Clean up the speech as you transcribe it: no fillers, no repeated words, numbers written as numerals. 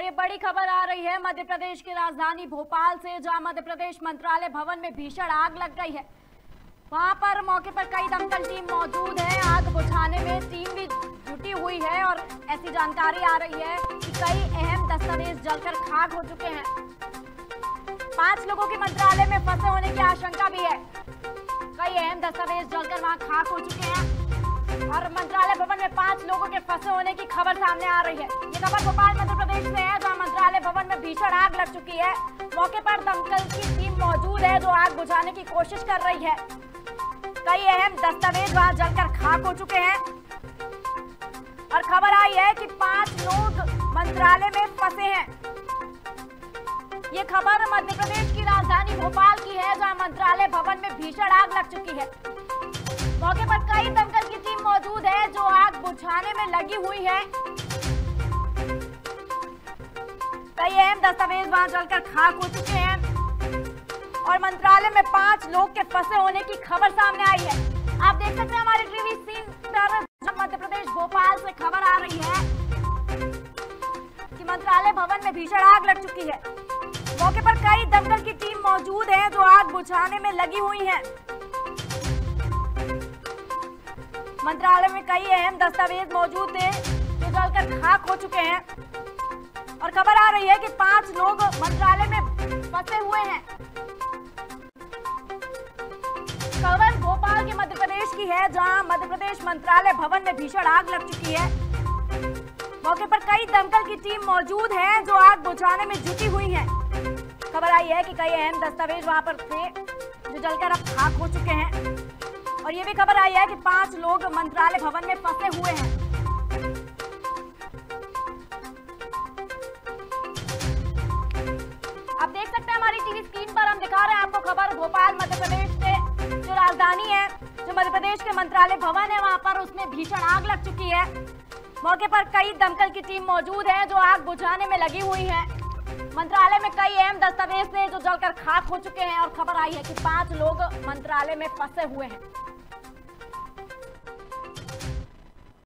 ये बड़ी खबर आ रही है मध्य प्रदेश की राजधानी भोपाल से, जहां मध्य प्रदेश मंत्रालय भवन में भीषण आग लग गई है। वहां पर मौके पर कई दमकल टीम मौजूद है। आग बुझाने में टीम भी जुटी हुई है और ऐसी जानकारी आ रही है कि कई अहम दस्तावेज जलकर खाक हो चुके हैं। 5 लोगों के मंत्रालय में फंसे होने की आशंका भी है। कई अहम दस्तावेज जलकर वहां खाक हो चुके हैं और मंत्रालय भवन में 5 लोगों के फंसे होने की खबर सामने आ रही है। ये खबर भोपाल मध्य प्रदेश से है, जहां मंत्रालय भवन में भीषण आग लग चुकी है। मौके पर दमकल की टीम मौजूद है जो आग बुझाने की कोशिश कर रही है। कई अहम दस्तावेज वहां जलकर खाक हो चुके हैं और खबर आई है कि 5 लोग मंत्रालय में फंसे हैं। ये खबर मध्य प्रदेश की राजधानी भोपाल की है, जहां मंत्रालय भवन में भीषण आग लग चुकी है। मौके पर कई दमकल की टीम मौजूद है जो आग बुझाने में लगी हुई है। कई अहम दस्तावेज वहां जलकर खाक हो चुके हैं और मंत्रालय में 5 लोग के फंसे होने की खबर सामने आई है। आप देख सकते हैं हमारे टीवी स्क्रीन पर मध्य प्रदेश भोपाल से खबर आ रही है कि मंत्रालय भवन में भीषण आग लग चुकी है। मौके पर कई दमकल की टीम मौजूद है जो आग बुझाने में लगी हुई है। मंत्रालय में कई अहम दस्तावेज मौजूद थे जो जलकर खाक हो चुके हैं और खबर आ रही है कि 5 लोग मंत्रालय में फंसे हुए हैं। खबर भोपाल के मध्य प्रदेश की है, जहां मध्य प्रदेश मंत्रालय भवन में भीषण आग लग चुकी है। मौके पर कई दमकल की टीम मौजूद है जो आग बुझाने में जुटी हुई है। खबर आई है कि कई अहम दस्तावेज वहां पर थे जो जलकर अब खाक हो चुके हैं और ये भी खबर आई है कि 5 लोग मंत्रालय भवन में फंसे हुए हैं। आप देख सकते हैं हमारी टीवी स्क्रीन पर हम दिखा रहे हैं आपको खबर भोपाल मध्य प्रदेश से, जो राजधानी है, जो मध्य प्रदेश के मंत्रालय भवन है, वहां पर उसमें भीषण आग लग चुकी है। मौके पर कई दमकल की टीम मौजूद है जो आग बुझाने में लगी हुई है। मंत्रालय में कई अहम दस्तावेज थे जो जलकर खाक हो चुके हैं और खबर आई है कि 5 लोग मंत्रालय में फंसे हुए हैं।